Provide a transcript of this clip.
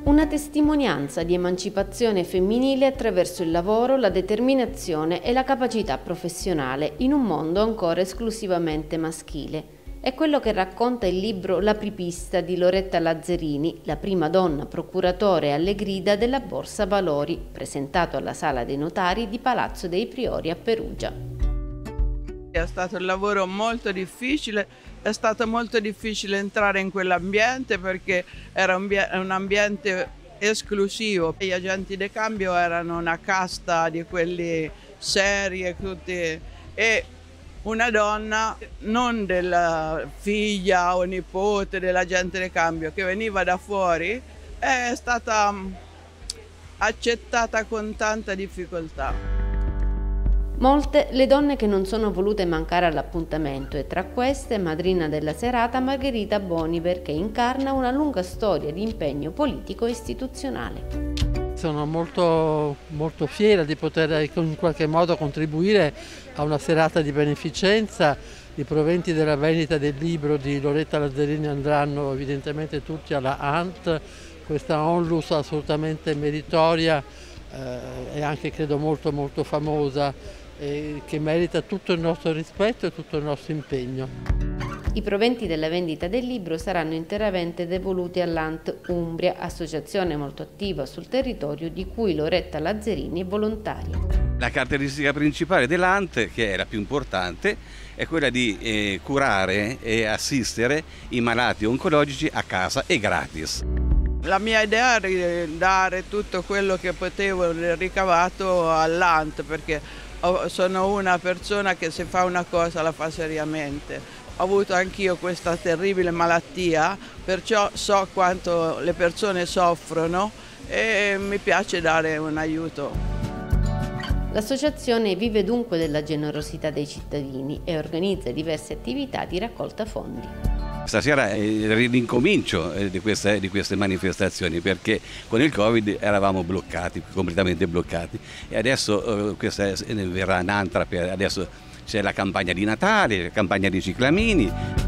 Una testimonianza di emancipazione femminile attraverso il lavoro, la determinazione e la capacità professionale in un mondo ancora esclusivamente maschile. È quello che racconta il libro L'apripista di Loretta Lazzarini, la prima donna procuratore alle grida della Borsa Valori, presentato alla Sala dei Notari di Palazzo dei Priori a Perugia. È stato un lavoro molto difficile, è stato molto difficile entrare in quell'ambiente perché era un ambiente esclusivo. Gli agenti di cambio erano una casta di quelli seri e una donna, non della figlia o nipote dell'agente di cambio, che veniva da fuori, è stata accettata con tanta difficoltà. Molte le donne che non sono volute mancare all'appuntamento e tra queste madrina della serata Margherita Boniver, che incarna una lunga storia di impegno politico e istituzionale. Sono molto fiera di poter in qualche modo contribuire a una serata di beneficenza. I proventi della vendita del libro di Loretta Lazzarini andranno evidentemente tutti alla ANT, questa onlus assolutamente meritoria e anche credo molto famosa, che merita tutto il nostro rispetto e tutto il nostro impegno. I proventi della vendita del libro saranno interamente devoluti all'ANT Umbria, associazione molto attiva sul territorio di cui Loretta Lazzarini è volontaria. La caratteristica principale dell'ANT, che è la più importante, è quella di curare e assistere i malati oncologici a casa e gratis. La mia idea è dare tutto quello che potevo del ricavato all'ANT, perché sono una persona che se fa una cosa la fa seriamente. Ho avuto anch'io questa terribile malattia, perciò so quanto le persone soffrono e mi piace dare un aiuto. L'associazione vive dunque della generosità dei cittadini e organizza diverse attività di raccolta fondi. Stasera è il rincomincio di queste manifestazioni, perché con il Covid eravamo bloccati, completamente bloccati, e adesso questa verrà un'altra, adesso c'è la campagna di Natale, la campagna di ciclamini.